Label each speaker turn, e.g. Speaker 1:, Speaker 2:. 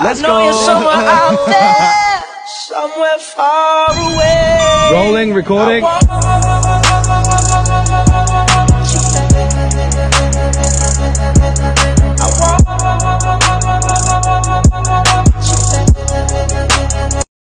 Speaker 1: Let's go. You're somewhere out there, somewhere far away.
Speaker 2: Rolling, recording.